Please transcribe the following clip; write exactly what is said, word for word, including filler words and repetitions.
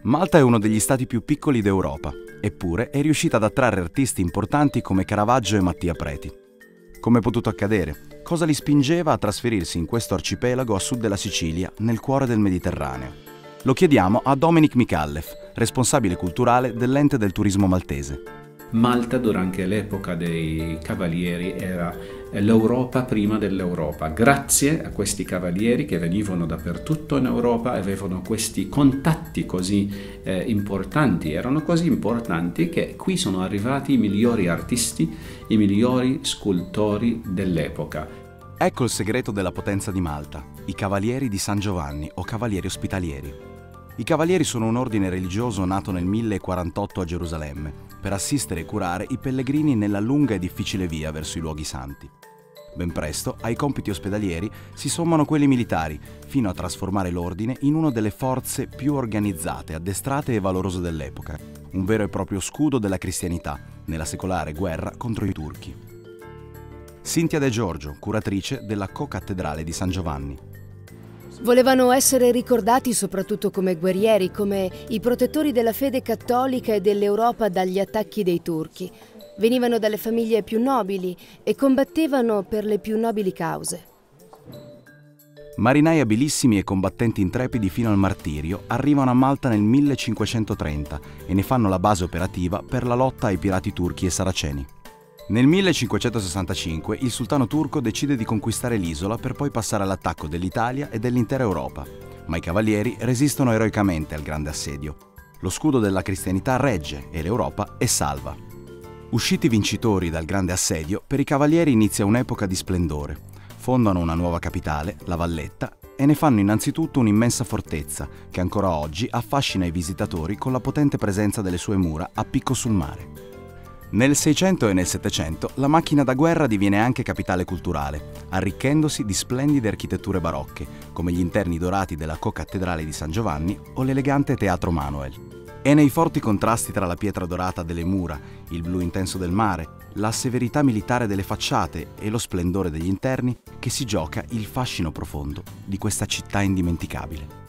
Malta è uno degli stati più piccoli d'Europa, eppure è riuscita ad attrarre artisti importanti come Caravaggio e Mattia Preti. Come è potuto accadere? Cosa li spingeva a trasferirsi in questo arcipelago a sud della Sicilia, nel cuore del Mediterraneo? Lo chiediamo a Dominic Micallef, responsabile culturale dell'ente del turismo maltese. Malta durante l'epoca dei cavalieri era l'Europa prima dell'Europa. Grazie a questi cavalieri che venivano dappertutto in Europa e avevano questi contatti così eh, importanti, erano così importanti che qui sono arrivati i migliori artisti, i migliori scultori dell'epoca. Ecco il segreto della potenza di Malta, i Cavalieri di San Giovanni o Cavalieri Ospitalieri. I Cavalieri sono un ordine religioso nato nel mille quarantotto a Gerusalemme per assistere e curare i pellegrini nella lunga e difficile via verso i luoghi santi. Ben presto ai compiti ospedalieri si sommano quelli militari, fino a trasformare l'ordine in una delle forze più organizzate, addestrate e valorose dell'epoca, un vero e proprio scudo della cristianità nella secolare guerra contro i turchi. Cinzia De Giorgio, curatrice della Co-Cattedrale di San Giovanni. Volevano essere ricordati soprattutto come guerrieri, come i protettori della fede cattolica e dell'Europa dagli attacchi dei turchi. Venivano dalle famiglie più nobili e combattevano per le più nobili cause. Marinai abilissimi e combattenti intrepidi fino al martirio arrivano a Malta nel millecinquecentotrenta e ne fanno la base operativa per la lotta ai pirati turchi e saraceni. Nel millecinquecentosessantacinque il sultano turco decide di conquistare l'isola per poi passare all'attacco dell'Italia e dell'intera Europa, ma i cavalieri resistono eroicamente al grande assedio. Lo scudo della cristianità regge e l'Europa è salva. Usciti vincitori dal grande assedio, per i cavalieri inizia un'epoca di splendore. Fondano una nuova capitale, La Valletta, e ne fanno innanzitutto un'immensa fortezza che ancora oggi affascina i visitatori con la potente presenza delle sue mura a picco sul mare. Nel Seicento e nel Settecento la macchina da guerra diviene anche capitale culturale, arricchendosi di splendide architetture barocche, come gli interni dorati della Co-Cattedrale di San Giovanni o l'elegante Teatro Manuel. È nei forti contrasti tra la pietra dorata delle mura, il blu intenso del mare, la severità militare delle facciate e lo splendore degli interni che si gioca il fascino profondo di questa città indimenticabile.